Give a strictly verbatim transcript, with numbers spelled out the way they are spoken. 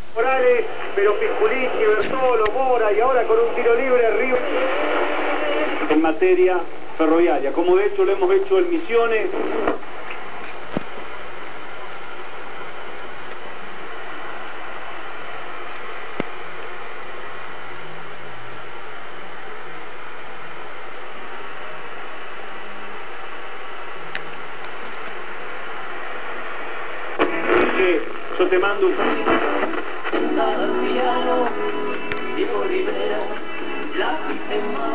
Morales, pero Pisculici, Bertolo, Mora y ahora con un tiro libre Río. En materia ferroviaria, como de hecho lo hemos hecho en Misiones. Yo te mando un... Al piano, Diego Rivera, lápiz en mano.